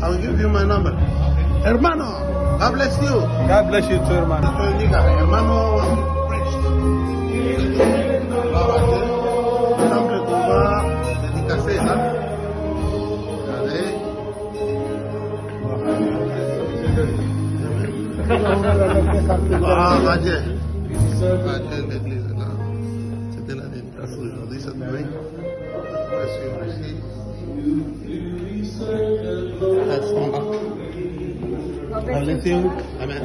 I'll give you my number. Hermano, God bless you. God bless you too, hermano. Hermano, semble qu'on va dédicacer, hein? Allez. Ah, va Dieu. Va Dieu, l'église là. C'était la dédicace aujourd'hui, cette nuit. Merci, merci. God bless you. Amen.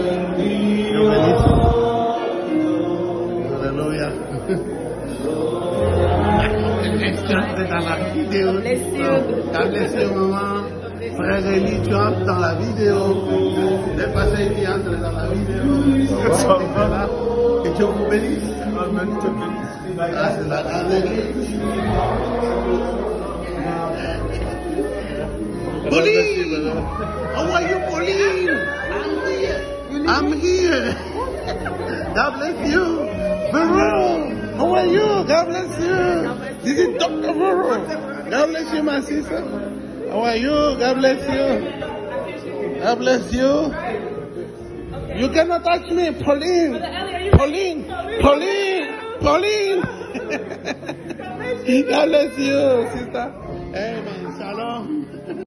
Alléluia. Extrait dans la vidéo. God bless you, maman. Frère Eli, tu entres dans la vidéo. Les passés qui entrent dans la vidéo. Que Dieu vous bénisse. Ah, c'est la grande église. Pauline! How are you, Pauline? I'm here. God bless you. Vero, how are you? God bless you. This is Dr. Vero. God bless you, my sister. How are you? God bless you. God bless you. You cannot touch me, Pauline. Pauline. Pauline. Pauline. God bless you, sister.